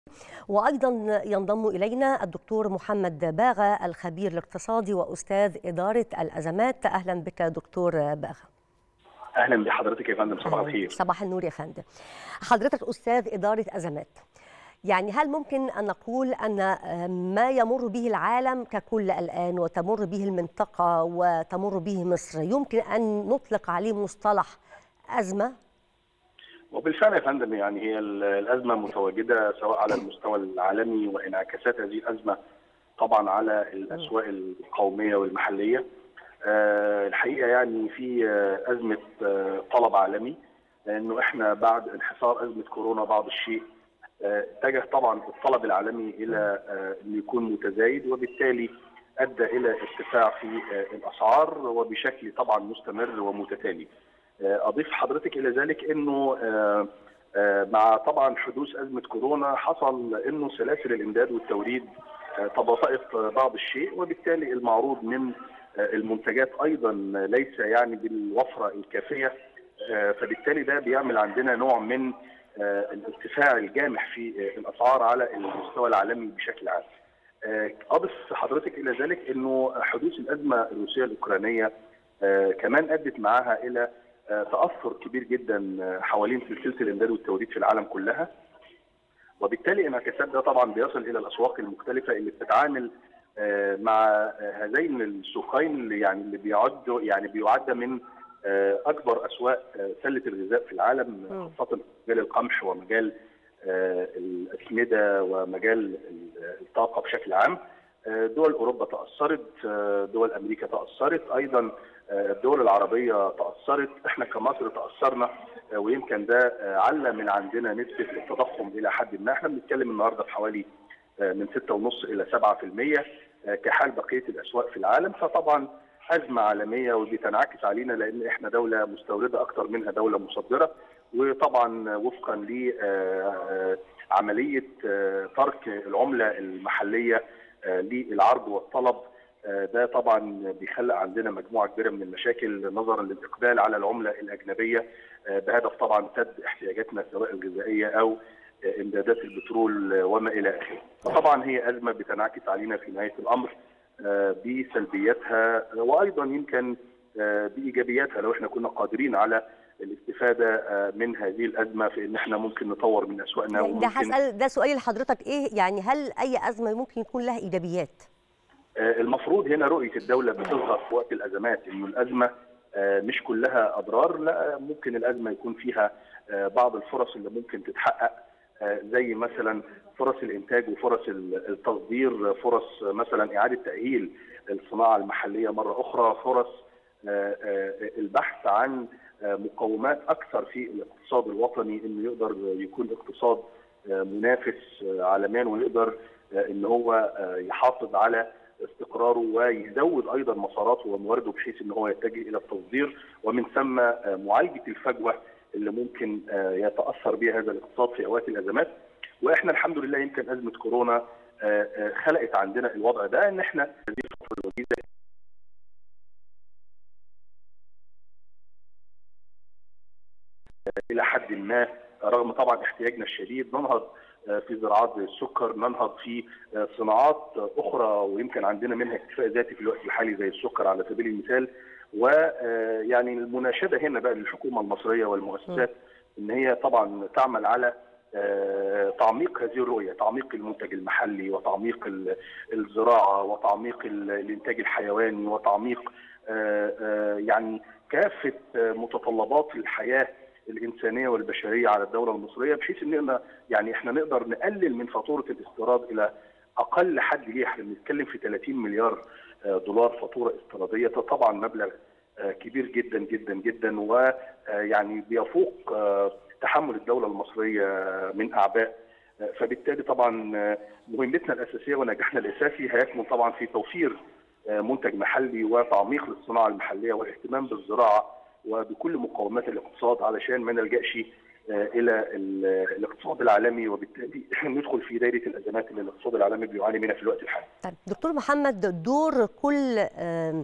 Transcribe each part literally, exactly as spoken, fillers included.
وأيضا ينضم إلينا الدكتور محمد باغا الخبير الاقتصادي وأستاذ إدارة الأزمات. أهلا بك دكتور باغا. أهلا بحضرتك يا فندم، صباح الخير. صباح النور يا فندم. حضرتك أستاذ إدارة أزمات، يعني هل ممكن أن نقول أن ما يمر به العالم ككل الآن وتمر به المنطقة وتمر به مصر يمكن أن نطلق عليه مصطلح أزمة؟ وبالفعل يا فندم، يعني هي الأزمة متواجدة سواء على المستوى العالمي وانعكاسات هذه الأزمة طبعا على الأسواق القومية والمحلية. أه الحقيقة يعني في أزمة طلب عالمي، لأنه إحنا بعد انحصار أزمة كورونا بعض الشيء اتجه طبعا الطلب العالمي إلى أنه يكون متزايد، وبالتالي أدى إلى ارتفاع في الأسعار وبشكل طبعا مستمر ومتتالي. أضيف حضرتك إلى ذلك أنه مع طبعا حدوث أزمة كورونا حصل أنه سلاسل الإمداد والتوريد تباطأت بعض الشيء، وبالتالي المعروض من المنتجات أيضا ليس يعني بالوفرة الكافية، فبالتالي ده بيعمل عندنا نوع من الارتفاع الجامح في الأسعار على المستوى العالمي بشكل عام. أضف حضرتك إلى ذلك أنه حدوث الأزمة الروسية الأوكرانية كمان أدت معها إلى تأثر كبير جدا حوالين سلسلة الإمداد والتوريد في العالم كلها، وبالتالي انعكاسات ده طبعا بيصل إلى الأسواق المختلفة اللي بتتعامل مع هذين السوقين اللي يعني اللي بيعدوا يعني بيعد من أكبر أسواق سلة الغذاء في العالم، خاصة مجال القمح ومجال الأسمدة ومجال الطاقة بشكل عام. دول أوروبا تأثرت، دول أمريكا تأثرت، أيضا الدول العربية تأثرت، احنا كمصر تأثرنا، ويمكن ده علّى من عندنا نسبة التضخم إلى حد ما. احنا بنتكلم النهارده في حوالي من ستة ونص إلى سبعة في المية كحال بقية الأسواق في العالم، فطبعا أزمة عالمية ودي تنعكس علينا لأن احنا دولة مستوردة أكثر منها دولة مصدرة، وطبعا وفقا لعملية ترك العملة المحلية للعرض والطلب، ده طبعا بيخلق عندنا مجموعه كبيره من المشاكل نظرا للاقبال على العمله الاجنبيه بهدف طبعا سد احتياجاتنا سواء الغذائيه او امدادات البترول وما الى اخره. فطبعا هي ازمه بتنعكس علينا في نهايه الامر بسلبياتها وايضا يمكن بايجابياتها لو احنا كنا قادرين على الاستفاده من هذه الازمه في ان احنا ممكن نطور من اسواقنا. ده هسأل ده سؤالي لحضرتك، ايه يعني هل اي ازمه ممكن يكون لها ايجابيات؟ المفروض هنا رؤية الدولة بتظهر في وقت الأزمات إنه الأزمة مش كلها أضرار، لا ممكن الأزمة يكون فيها بعض الفرص اللي ممكن تتحقق، زي مثلا فرص الإنتاج وفرص التصدير، فرص مثلا إعادة تأهيل الصناعة المحلية مرة أخرى، فرص البحث عن مقومات أكثر في الاقتصاد الوطني إنه يقدر يكون اقتصاد منافس عالميا ويقدر إن هو يحافظ على استقراره ويزود ايضا مساراته وموارده بحيث ان هو يتجه الى التصدير، ومن ثم معالجه الفجوه اللي ممكن يتاثر بها هذا الاقتصاد في اوقات الازمات. واحنا الحمد لله يمكن ازمه كورونا خلقت عندنا الوضع ده، ان احنا هذه الفتره الوجيزه الى حد ما رغم طبعا احتياجنا الشديد ننهض في زراعات زي السكر، ننهض في صناعات اخرى ويمكن عندنا منها اكتفاء ذاتي في الوقت الحالي زي السكر على سبيل المثال. ويعني المناشده هنا بقى للحكومه المصريه والمؤسسات ان هي طبعا تعمل على تعميق هذه الرؤيه، تعميق المنتج المحلي وتعميق الزراعه وتعميق الانتاج الحيواني وتعميق يعني كافه متطلبات الحياه الإنسانية والبشرية على الدولة المصرية، بحيث إن يعني إحنا نقدر نقلل من فاتورة الاستيراد إلى أقل حد ليه. إحنا بنتكلم في ثلاثين مليار دولار فاتورة استيرادية، ده طبعا مبلغ كبير جدا جدا جدا، ويعني بيفوق تحمل الدولة المصرية من أعباء. فبالتالي طبعا مهمتنا الأساسية ونجاحنا الأساسي هيكمن طبعا في توفير منتج محلي وتعميق للصناعة المحلية والاهتمام بالزراعة وبكل مقومات الاقتصاد علشان ما نلجأش الى الاقتصاد العالمي وبالتالي ندخل في دائره الازمات اللي الاقتصاد العالمي بيعاني منها في الوقت الحالي. طيب دكتور محمد، دور كل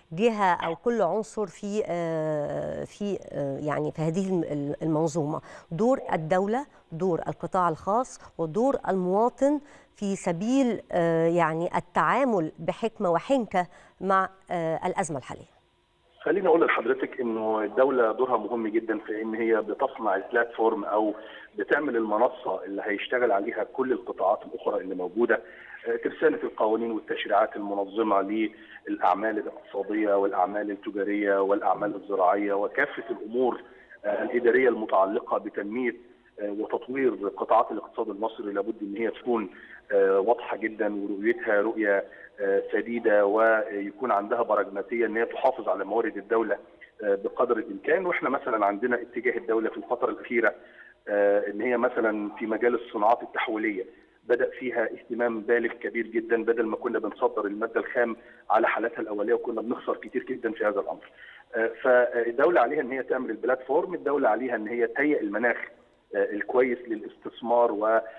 جهة أو كل عنصر في في يعني في هذه المنظومة، دور الدولة، دور القطاع الخاص، ودور المواطن في سبيل يعني التعامل بحكمة وحنكة مع الأزمة الحالية. خليني اقول لحضرتك انه الدوله دورها مهم جدا في ان هي بتصنع البلاتفورم او بتعمل المنصه اللي هيشتغل عليها كل القطاعات الاخرى اللي موجوده، ترسانه القوانين والتشريعات المنظمه للاعمال الاقتصاديه والاعمال التجاريه والاعمال الزراعيه وكافه الامور الاداريه المتعلقه بتنميه وتطوير قطاعات الاقتصاد المصري. لابد ان هي تكون واضحه جدا ورؤيتها رؤيه سديده، ويكون عندها براجماتيه ان هي تحافظ على موارد الدوله بقدر الامكان. واحنا مثلا عندنا اتجاه الدوله في الفتره الاخيره ان هي مثلا في مجال الصناعات التحويليه بدا فيها اهتمام بالغ كبير جدا، بدل ما كنا بنصدر الماده الخام على حالاتها الاوليه وكنا بنخسر كتير جدا في هذا الامر. فالدوله عليها ان هي تعمل البلاتفورم، الدوله عليها ان هي تهيئ المناخ الكويس للاستثمار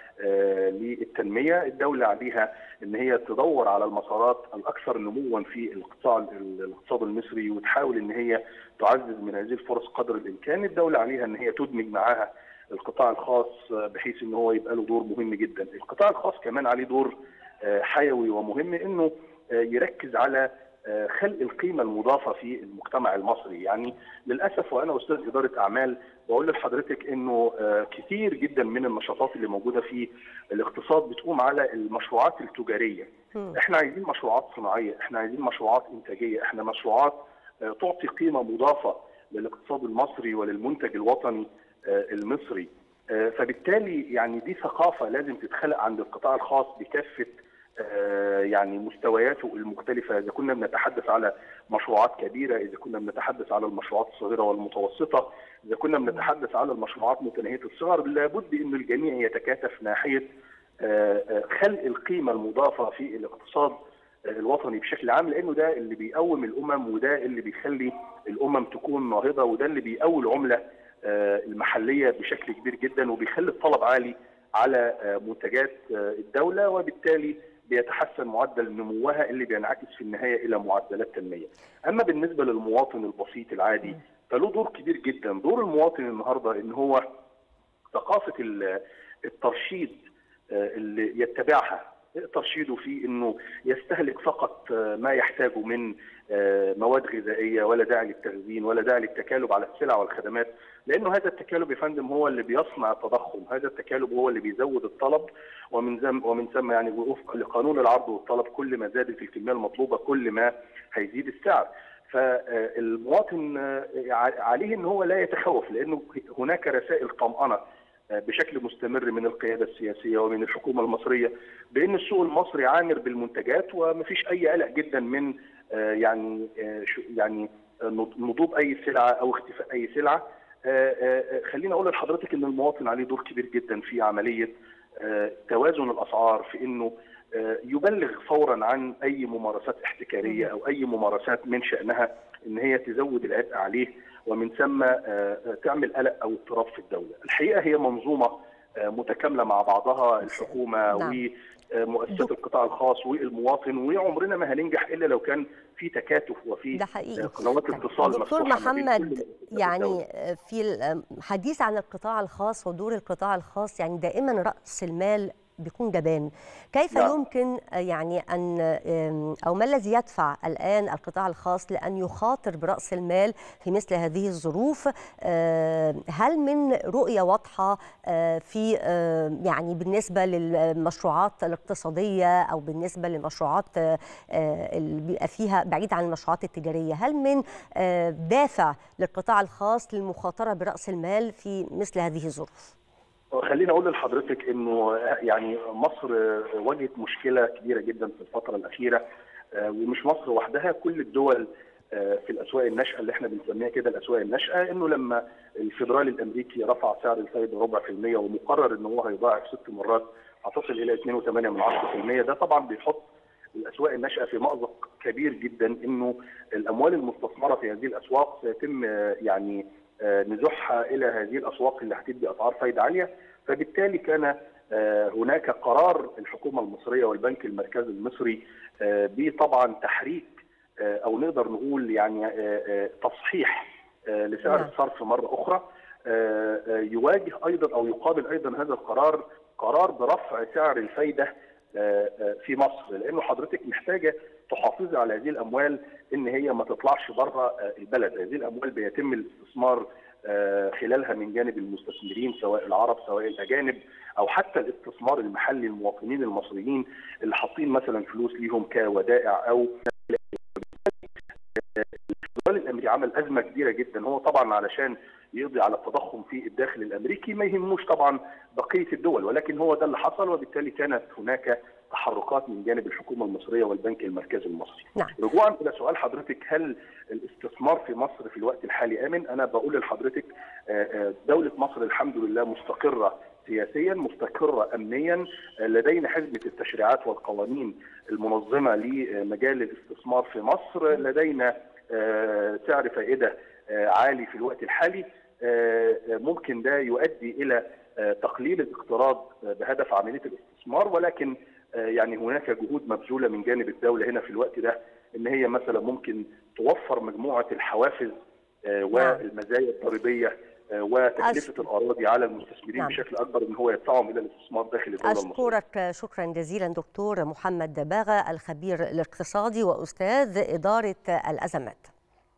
وللتنميه، الدوله عليها ان هي تدور على المسارات الاكثر نموا في القطاع الاقتصاد المصري وتحاول ان هي تعزز من هذه الفرص قدر الامكان، الدوله عليها ان هي تدمج معاها القطاع الخاص بحيث ان هو يبقى له دور مهم جدا. القطاع الخاص كمان عليه دور حيوي ومهم، انه يركز على خلق القيمه المضافه في المجتمع المصري. يعني للاسف وانا استاذ اداره اعمال بقول لحضرتك انه كثير جدا من النشاطات اللي موجوده في الاقتصاد بتقوم على المشروعات التجاريه. احنا عايزين مشروعات صناعيه، احنا عايزين مشروعات انتاجيه، احنا مشروعات تعطي قيمه مضافه للاقتصاد المصري وللمنتج الوطني المصري. فبالتالي يعني دي ثقافه لازم تتخلق عند القطاع الخاص بكافه يعني مستوياته المختلفه، اذا كنا بنتحدث على مشروعات كبيره، اذا كنا بنتحدث على المشروعات الصغيره والمتوسطه، اذا كنا بنتحدث على المشروعات متناهيه الصغر، لابد ان الجميع يتكاتف ناحيه خلق القيمه المضافه في الاقتصاد الوطني بشكل عام، لانه ده اللي بيقوم الامم وده اللي بيخلي الامم تكون ناهضه وده اللي بيقوي العمله المحليه بشكل كبير جدا وبيخلي الطلب عالي على منتجات الدوله، وبالتالي بيتحسن معدل نموها اللي بينعكس في النهايه الى معدلات تنميه. اما بالنسبه للمواطن البسيط العادي فله دور كبير جدا. دور المواطن النهارده ان هو ثقافه الترشيد اللي يتبعها، ترشيده في انه يستهلك فقط ما يحتاجه من مواد غذائيه، ولا داعي للتخزين ولا داعي للتكالب على السلع والخدمات، لانه هذا التكالب يا فندم هو اللي بيصنع التضخم، هذا التكالب هو اللي بيزود الطلب، ومن ثم ومن ثم يعني وفقا لقانون العرض والطلب كل ما زادت الكميه المطلوبه كل ما هيزيد السعر. فالمواطن عليه ان هو لا يتخوف، لانه هناك رسائل طمأنه بشكل مستمر من القياده السياسيه ومن الحكومه المصريه بان السوق المصري عامر بالمنتجات ومفيش اي قلق جدا من يعني يعني نضوب اي سلعه او اختفاء اي سلعه. خليني اقول لحضرتك ان المواطن عليه دور كبير جدا في عمليه توازن الاسعار، في انه يبلغ فورا عن اي ممارسات احتكاريه او اي ممارسات من شانها ان هي تزود العبء عليه ومن ثم تعمل قلق او اضطراب في الدوله. الحقيقه هي منظومه متكامله مع بعضها، الحكومه نعم. ومؤسسات القطاع الخاص والمواطن، وعمرنا ما هننجح الا لو كان في تكاتف وفي قنوات اتصال دكتور محمد. يعني في الحديث عن القطاع الخاص ودور القطاع الخاص يعني دائما رأس المال بيكون جبان، كيف لا. يمكن يعني أن أو ما الذي يدفع الآن القطاع الخاص لأن يخاطر برأس المال في مثل هذه الظروف؟ هل من رؤية واضحة في يعني بالنسبة للمشروعات الاقتصادية أو بالنسبة للمشروعات اللي بيبقى فيها بعيد عن المشروعات التجارية، هل من دافع للقطاع الخاص للمخاطرة برأس المال في مثل هذه الظروف؟ خليني اقول لحضرتك انه يعني مصر واجهت مشكله كبيره جدا في الفتره الاخيره، ومش مصر وحدها، كل الدول في الاسواق الناشئه اللي احنا بنسميها كده الاسواق الناشئه، انه لما الفيدرالي الامريكي رفع سعر الفائده ربع في المية ومقرر ان هو هيضاعف ست مرات هتصل الى اثنين وثمانية من عشرة بالمية، ده طبعا بيحط الاسواق الناشئه في مأزق كبير جدا، انه الاموال المستثمره في هذه الاسواق سيتم يعني نزوحها الى هذه الاسواق اللي هتدي اسعار فائده عاليه. فبالتالي كان هناك قرار الحكومه المصريه والبنك المركزي المصري بطبعا تحريك او نقدر نقول يعني تصحيح لسعر الصرف مره اخرى، يواجه ايضا او يقابل ايضا هذا القرار قرار برفع سعر الفايده في مصر، لانه حضرتك محتاجه تحافظي على هذه الاموال ان هي ما تطلعش بره البلد. هذه الاموال بيتم الاستثمار خلالها من جانب المستثمرين سواء العرب سواء الاجانب او حتى الاستثمار المحلي، المواطنين المصريين اللي حاطين مثلا فلوس ليهم كودائع او الاستقلال الامريكي عمل ازمه كبيره جدا. هو طبعا علشان يقضي على التضخم في الداخل الامريكي ما يهموش طبعا بقيه الدول، ولكن هو ده اللي حصل، وبالتالي كانت هناك تحركات من جانب الحكومه المصريه والبنك المركزي المصري. نعم. رجوعا الى سؤال حضرتك، هل الاستثمار في مصر في الوقت الحالي امن؟ انا بقول لحضرتك دوله مصر الحمد لله مستقره سياسيا، مستقره امنيا، لدينا حزمه التشريعات والقوانين المنظمه لمجال الاستثمار في مصر، لدينا سعر فائده عالي في الوقت الحالي، ممكن ده يؤدي الى تقليل الاقتراض بهدف عمليه الاستثمار، ولكن يعني هناك جهود مبذوله من جانب الدوله هنا في الوقت ده ان هي مثلا ممكن توفر مجموعه الحوافز والمزايا الضريبيه وتكلفه أش... الاراضي على المستثمرين نعم. بشكل اكبر ان هو يدفعهم الى الاستثمار داخل الدوله المصريه. اشكرك شكرا جزيلا دكتور محمد باغا الخبير الاقتصادي واستاذ اداره الازمات.